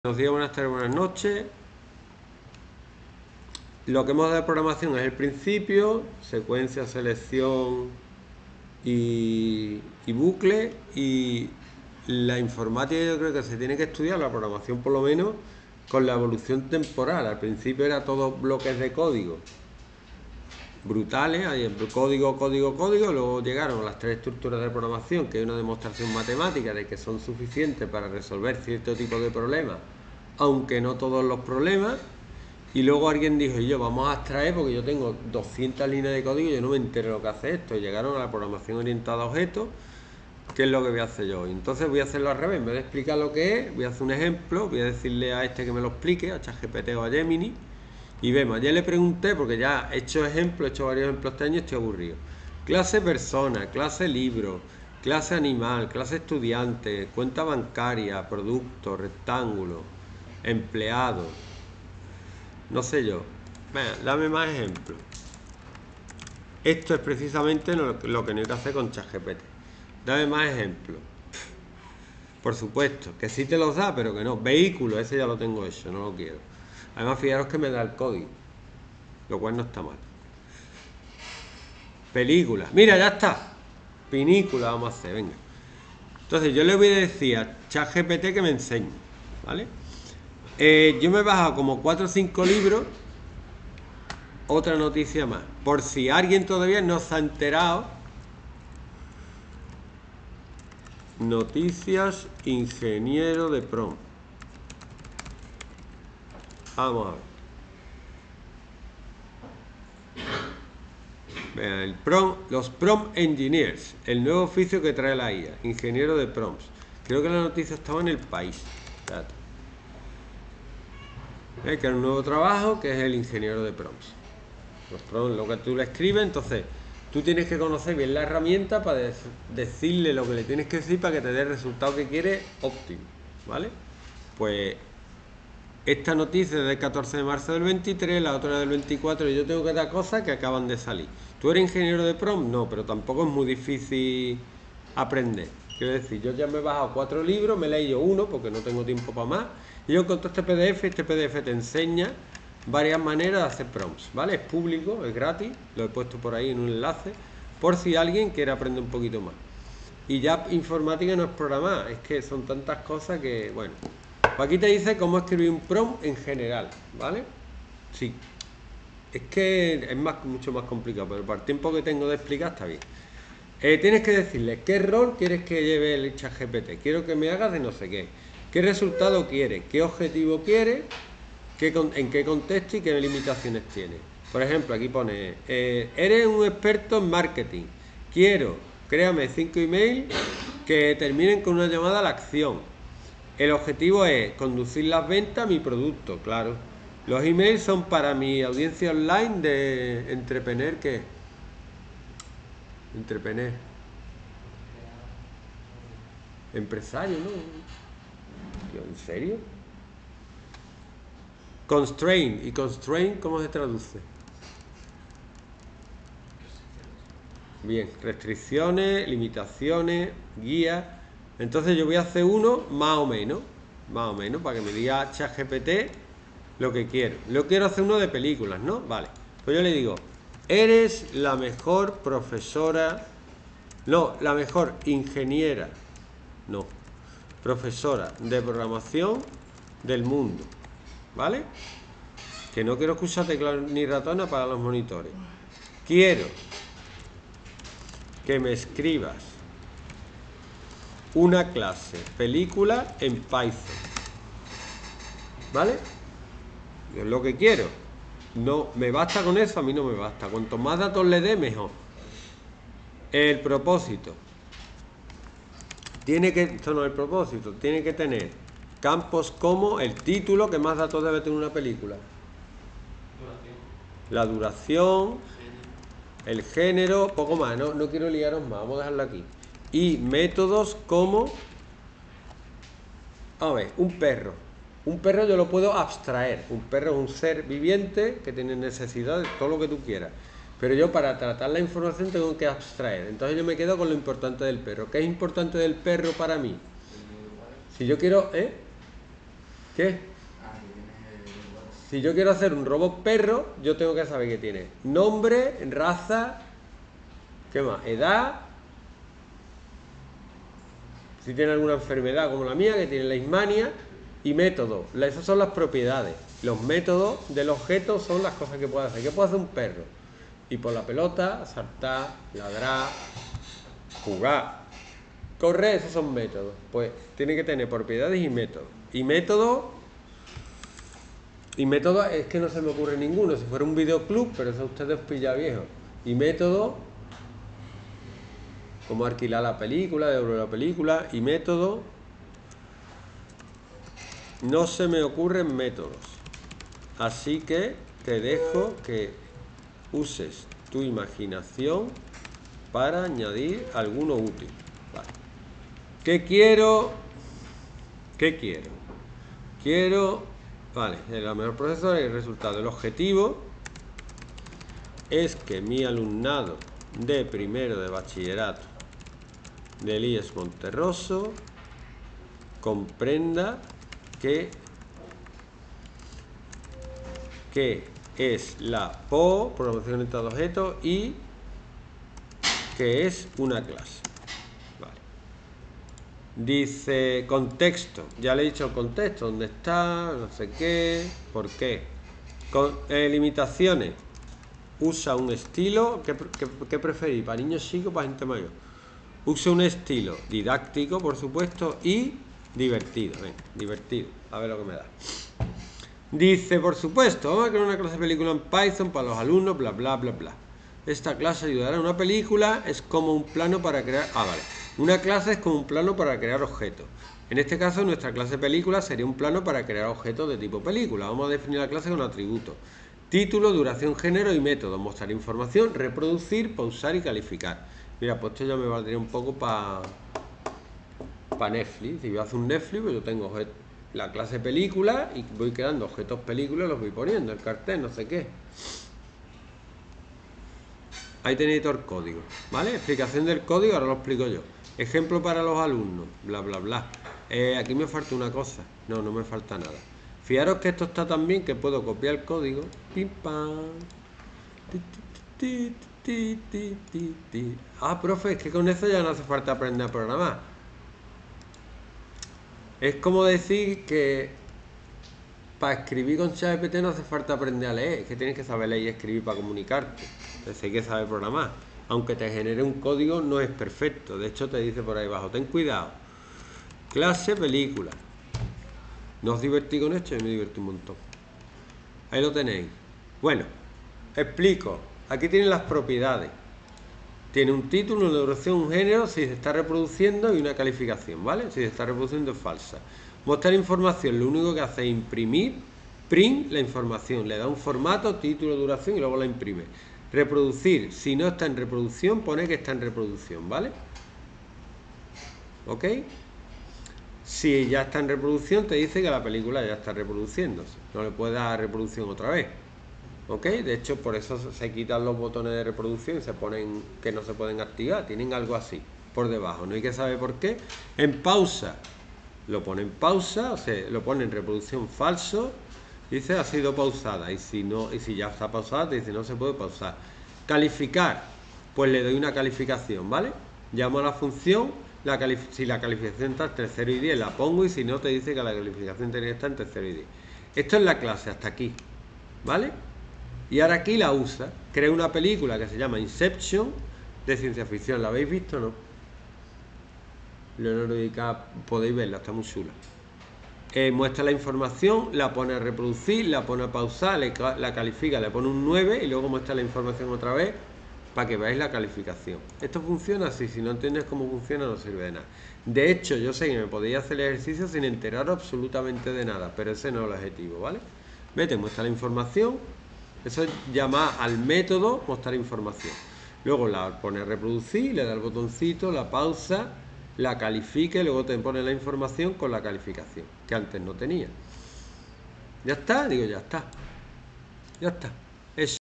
Buenos días, buenas tardes, buenas noches. Lo que hemos dado de programación es el principio, secuencia, selección y bucle. Y la informática yo creo que se tiene que estudiar, la programación por lo menos, con la evolución temporal. Al principio era todo bloques de código brutales, hay código, código, código. Luego llegaron las tres estructuras de programación, que es una demostración matemática de que son suficientes para resolver cierto tipo de problemas, aunque no todos los problemas. Y luego alguien dijo, yo vamos a abstraer porque yo tengo 200 líneas de código y yo no me entero lo que hace esto. Y llegaron a la programación orientada a objetos, que es lo que voy a hacer yo hoy. Entonces voy a hacerlo al revés, en vez de explicar lo que es, voy a hacer un ejemplo, voy a decirle a este que me lo explique, a ChatGPT o a Gemini, y vemos. Ayer le pregunté, porque ya he hecho ejemplos, he hecho varios ejemplos este año y estoy aburrido. Clase persona, clase libro, clase animal, clase estudiante, cuenta bancaria, producto, rectángulo, empleado, no sé yo. Venga, dame más ejemplos. Esto es precisamente lo que no hay que hacer con ChatGPT. Dame más ejemplos. Por supuesto, que sí te los da, pero que no. Vehículo, ese ya lo tengo hecho, no lo quiero. Además, fijaros que me da el código, lo cual no está mal. Película, mira, ya está. Pinícula vamos a hacer, venga. Entonces yo le voy a decir a ChatGPT que me enseñe, ¿vale? Yo me he bajado como 4 o 5 libros. Otra noticia más, por si alguien todavía no se ha enterado. Noticias ingeniero de prompt. Vamos a ver. Vean, los prompt engineers, el nuevo oficio que trae la IA, ingeniero de prompts. Creo que la noticia estaba en El País. Que es un nuevo trabajo que es el ingeniero de prompts. Los prompts, lo que tú le escribes, entonces tú tienes que conocer bien la herramienta para decirle lo que le tienes que decir para que te dé el resultado que quieres óptimo, ¿vale? Pues esta noticia es del 14 de marzo del 23, la otra del 24, y yo tengo que dar cosas que acaban de salir. ¿Tú eres ingeniero de prompt? No, pero tampoco es muy difícil aprender. Quiero decir, yo ya me he bajado 4 libros, me he leído uno porque no tengo tiempo para más, y yo encontré este PDF te enseña varias maneras de hacer prompts, ¿vale? Es público, es gratis, lo he puesto por ahí en un enlace, por si alguien quiere aprender un poquito más. Y ya informática no es programar, es que son tantas cosas que, bueno. Aquí te dice cómo escribir un prompt en general, ¿vale? Sí. Es que es mucho más complicado, pero para el tiempo que tengo de explicar está bien. Tienes que decirle qué rol quieres que lleve el ChatGPT. Quiero que me hagas de no sé qué. ¿Qué resultado quieres? ¿Qué objetivo quieres? ¿En qué contexto y qué limitaciones tiene? Por ejemplo, aquí pone, eres un experto en marketing. Créame 5 emails que terminen con una llamada a la acción. El objetivo es conducir las ventas a mi producto, claro. Los emails son para mi audiencia online de entrepreneur, ¿qué? Entrepreneur. Empresario, ¿no? ¿En serio? Constraint. ¿Y constraint cómo se traduce? Bien, restricciones, limitaciones, guías. Entonces yo voy a hacer uno más o menos, para que me diga ChatGPT lo que quiero. Yo quiero hacer uno de películas, ¿no? Vale. Pues yo le digo, eres la mejor profesora, no, la mejor ingeniera, no, profesora de programación del mundo, ¿vale? Que no quiero escuchar teclado ni ratona para los monitores. Quiero que me escribas una clase, película en Python, ¿vale? Yo es lo que quiero. No me basta con eso, a mí no me basta. Cuanto más datos le dé, mejor. El propósito. Esto no es el propósito, tiene que tener campos como el título, que más datos debe tener una película. La duración, el género, poco más, no quiero liaros más, vamos a dejarlo aquí. Y métodos como, a ver, un perro. Un perro yo lo puedo abstraer. Un perro es un ser viviente que tiene necesidades, todo lo que tú quieras. Pero yo para tratar la información tengo que abstraer. Entonces yo me quedo con lo importante del perro. ¿Qué es importante del perro para mí? Si yo quiero, ¿Qué? Si yo quiero hacer un robot perro, yo tengo que saber que tiene nombre, raza, ¿qué más? Edad, si tiene alguna enfermedad como la mía, que tiene leishmania, y método. Esas son las propiedades. Los métodos del objeto son las cosas que puede hacer. ¿Qué puede hacer un perro? Ir por la pelota, saltar, ladrar, jugar, correr, esos son métodos. Pues tiene que tener propiedades y métodos. Y método es que no se me ocurre ninguno. Si fuera un videoclub, pero eso ustedes pilla viejo. Y método, como alquilar la película, devolver la película. Y método, no se me ocurren métodos. Así que te dejo que uses tu imaginación para añadir alguno útil. Vale. ¿Qué quiero? Quiero, vale, la mejor profesora y el resultado. El objetivo es que mi alumnado de primero de bachillerato del IES Monterroso comprenda que es la PO, programación orientada a objetos, y que es una clase. Vale. Dice contexto, ya le he dicho el contexto, dónde está, no sé qué, por qué. Limitaciones, usa un estilo, ¿qué preferís? ¿Para niños chicos o para gente mayor? Usa un estilo didáctico, por supuesto, y divertido. Venga, divertido, a ver lo que me da. Dice, por supuesto, vamos a crear una clase de película en Python para los alumnos, bla, bla, bla, bla. Esta clase ayudará. Una película es como un plano para crear... vale. Una clase es como un plano para crear objetos. En este caso, nuestra clase de película sería un plano para crear objetos de tipo película. Vamos a definir la clase con atributos. Título, duración, género y método. Mostrar información, reproducir, pausar y calificar. Mira, pues esto ya me valdría un poco para Netflix. Si yo hago un Netflix, pues yo tengo la clase película y voy creando objetos película y los voy poniendo, el cartel, no sé qué. Ahí tenéis todo el código, ¿vale? Explicación del código, ahora lo explico yo. Ejemplo para los alumnos, bla, bla, bla. Aquí me falta una cosa. No me falta nada. Fijaros que esto está tan bien que puedo copiar el código. Pim, pam. Ah, profe, es que con eso ya no hace falta aprender a programar. Es como decir que para escribir con ChatGPT no hace falta aprender a leer, es que tienes que saber leer y escribir para comunicarte. Entonces hay que saber programar. Aunque te genere un código, no es perfecto. De hecho, te dice por ahí abajo, ten cuidado. Clase, película. ¿No os divertí con esto? Yo me divertí un montón. Ahí lo tenéis. Bueno, explico. Aquí tienen las propiedades. Tiene un título, una duración, un género, si se está reproduciendo y una calificación, ¿vale? Si se está reproduciendo es falsa. Mostrar información, lo único que hace es imprimir, print la información, le da un formato, título, duración y luego la imprime. Reproducir, si no está en reproducción, pone que está en reproducción, ¿vale? ¿Ok? Si ya está en reproducción, te dice que la película ya está reproduciéndose. No le puedes dar reproducción otra vez. ¿Ok? De hecho, por eso se quitan los botones de reproducción y se ponen que no se pueden activar. Tienen algo así por debajo. No hay que saber por qué. En pausa, lo pone en pausa, o sea, lo pone en reproducción falso. Dice ha sido pausada. Y si ya está pausada, te dice no se puede pausar. Calificar, pues le doy una calificación, ¿vale? Llamo a la función. Si la calificación está entre 0 y 10, la pongo. Y si no, te dice que la calificación tiene que estar entre 0 y 10. Esto es la clase hasta aquí, ¿vale? Y ahora aquí la usa. Crea una película que se llama Inception, de ciencia ficción. ¿La habéis visto o no? Leonardo DiCaprio, podéis verla, está muy chula. Muestra la información, la pone a reproducir, la pone a pausar, la califica, le pone un 9 y luego muestra la información otra vez para que veáis la calificación. Esto funciona así, si no entiendes cómo funciona no sirve de nada. De hecho, yo sé que me podéis hacer el ejercicio sin enteraros absolutamente de nada, pero ese no es el objetivo, ¿vale? Vete, muestra la información. Eso es llamar al método mostrar información. Luego la pone a reproducir, le da el botoncito, la pausa, la califica y luego te pone la información con la calificación, que antes no tenía. ¿Ya está? Digo, ya está. Ya está. Eso.